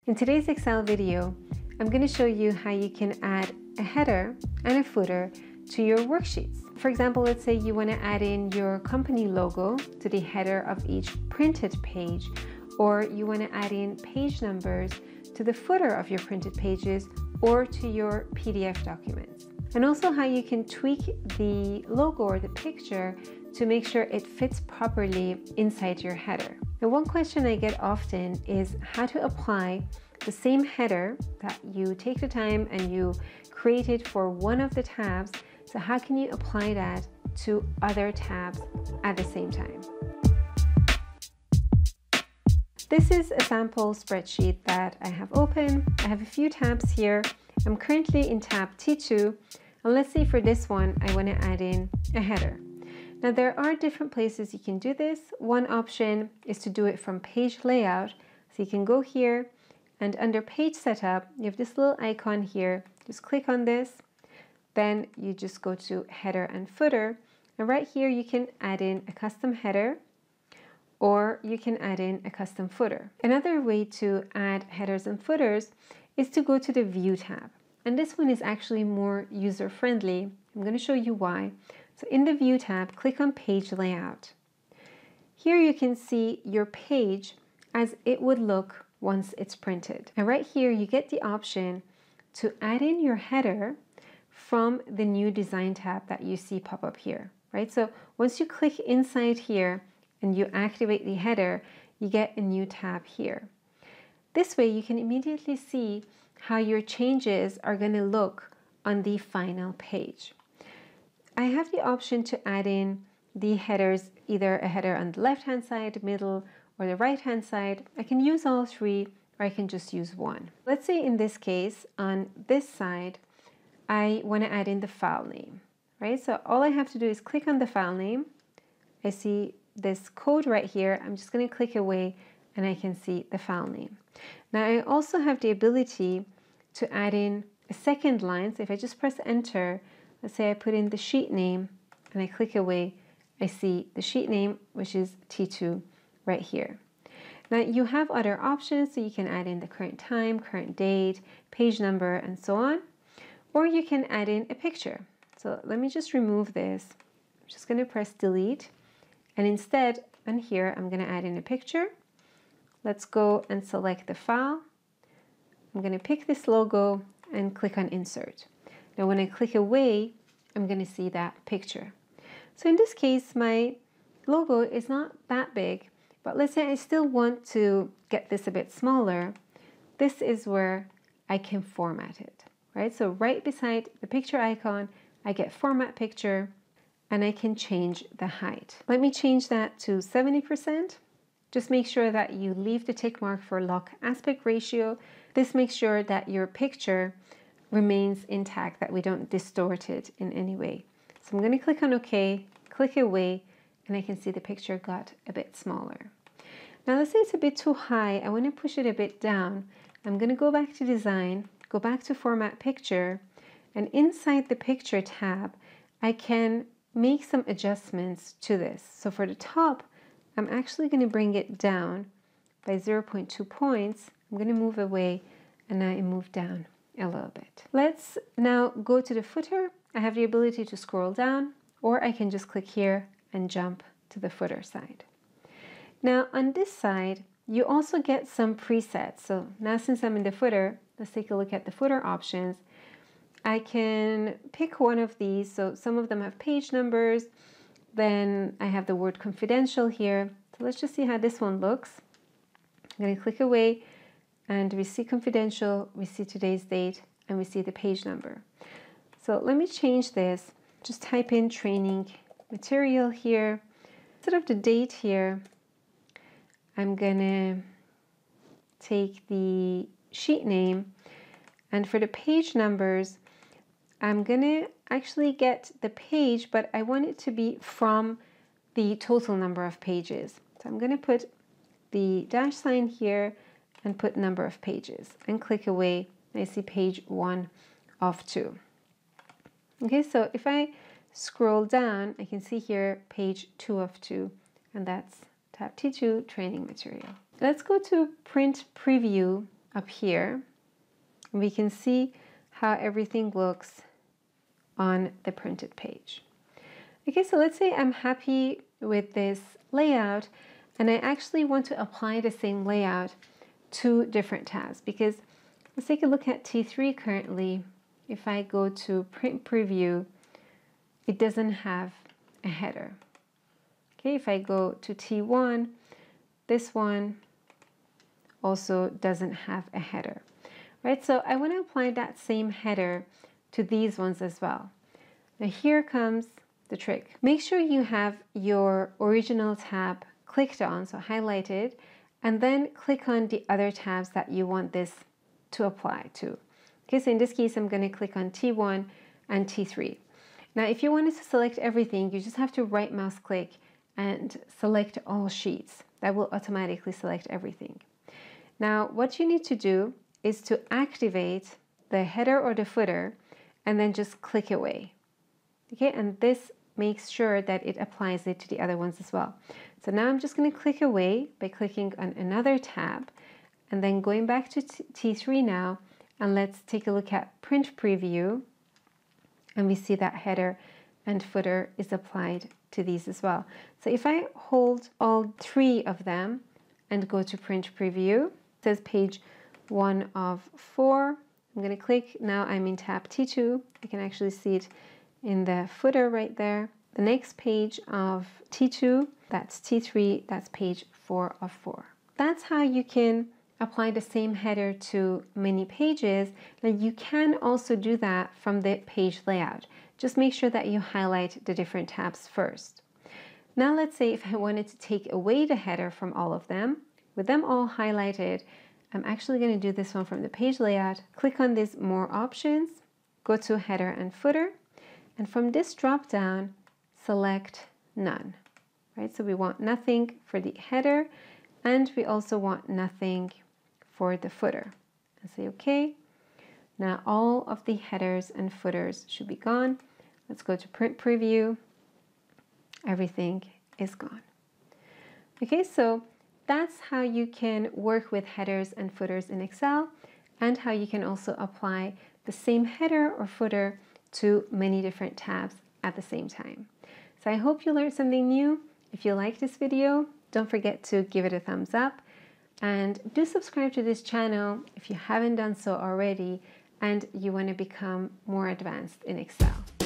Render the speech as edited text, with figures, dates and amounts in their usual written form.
In today's Excel video, I'm going to show you how you can add a header and a footer to your worksheets. For example, let's say you want to add in your company logo to the header of each printed page, or you want to add in page numbers to the footer of your printed pages or to your PDF documents. And also how you can tweak the logo or the picture to make sure it fits properly inside your header. Now, one question I get often is how to apply the same header that you take the time and you created for one of the tabs. So how can you apply that to other tabs at the same time? This is a sample spreadsheet that I have open. I have a few tabs here. I'm currently in tab T2, and let's say for this one, I want to add in a header. Now there are different places you can do this. One option is to do it from page layout. So you can go here and under page setup, you have this little icon here. Just click on this. Then you just go to header and footer. And right here, you can add in a custom header or you can add in a custom footer. Another way to add headers and footers is to go to the View tab. And this one is actually more user-friendly. I'm going to show you why. So in the View tab, click on Page Layout. Here you can see your page as it would look once it's printed. And right here, you get the option to add in your header from the new Design tab that you see pop up here, right? So once you click inside here and you activate the header, you get a new tab here. This way, you can immediately see how your changes are going to look on the final page. I have the option to add in the headers, either a header on the left-hand side, middle, or the right-hand side. I can use all three, or I can just use one. Let's say in this case, on this side, I want to add in the file name, right? So all I have to do is click on the file name. I see this code right here. I'm just going to click away and I can see the file name. Now I also have the ability to add in a second line. So if I just press enter, let's say I put in the sheet name and I click away, I see the sheet name, which is T2 right here. Now you have other options, so you can add in the current time, current date, page number, and so on. Or you can add in a picture. So let me just remove this. I'm just going to press delete. And instead, on here, I'm going to add in a picture. Let's go and select the file. I'm going to pick this logo and click on insert. Now when I click away, I'm going to see that picture. So in this case, my logo is not that big, but let's say I still want to get this a bit smaller. This is where I can format it, right? So right beside the picture icon, I get format picture and I can change the height. Let me change that to 70%. Just make sure that you leave the tick mark for lock aspect ratio. This makes sure that your picture remains intact, that we don't distort it in any way. So I'm going to click on OK, click away, and I can see the picture got a bit smaller. Now let's say it's a bit too high. I want to push it a bit down. I'm going to go back to Design, go back to Format Picture, and inside the Picture tab, I can make some adjustments to this. So for the top, I'm actually going to bring it down by 0.2 points. I'm going to move away, and I move down a little bit. Let's now go to the footer. I have the ability to scroll down, or I can just click here and jump to the footer side. Now on this side, you also get some presets. So now since I'm in the footer, let's take a look at the footer options. I can pick one of these. So some of them have page numbers. Then I have the word confidential here. So let's just see how this one looks. I'm going to click away. And we see confidential, we see today's date, and we see the page number. So let me change this. Just type in training material here. Instead of the date here, I'm gonna take the sheet name. And for the page numbers, I'm gonna actually get the page, but I want it to be from the total number of pages. So I'm gonna put the dash sign here and put number of pages and click away. I see page 1 of 2. Okay, so if I scroll down, I can see here page 2 of 2, and that's tab T2 training material. Let's go to print preview up here. We can see how everything looks on the printed page. Okay, so let's say I'm happy with this layout and I actually want to apply the same layout to different tabs, because let's take a look at T3 currently. If I go to print preview, it doesn't have a header. Okay, if I go to T1, this one also doesn't have a header, right? So I want to apply that same header to these ones as well. Now here comes the trick. Make sure you have your original tab clicked on, so highlighted, and then click on the other tabs that you want this to apply to. Okay, so in this case, I'm going to click on T1 and T3. Now, if you wanted to select everything, you just have to right mouse click and select all sheets. That will automatically select everything. Now, what you need to do is to activate the header or the footer and then just click away. Okay, and this makes sure that it applies it to the other ones as well. So now I'm just going to click away by clicking on another tab and then going back to T3 now, and let's take a look at print preview, and we see that header and footer is applied to these as well. So if I hold all three of them and go to print preview, it says page 1 of 4. I'm going to click, now I'm in tab T2. I can actually see it in the footer right there. The next page of T2, that's T3, that's page 4 of 4. That's how you can apply the same header to many pages. Now you can also do that from the page layout. Just make sure that you highlight the different tabs first. Now let's say if I wanted to take away the header from all of them, with them all highlighted, I'm actually going to do this one from the page layout. Click on these more options, go to header and footer, and from this drop down, select none, right? So we want nothing for the header, and we also want nothing for the footer. And say okay. Now all of the headers and footers should be gone. Let's go to print preview. Everything is gone. Okay, so that's how you can work with headers and footers in Excel, and how you can also apply the same header or footer to many different tabs at the same time. So I hope you learned something new. If you like this video, don't forget to give it a thumbs up, and do subscribe to this channel if you haven't done so already and you want to become more advanced in Excel.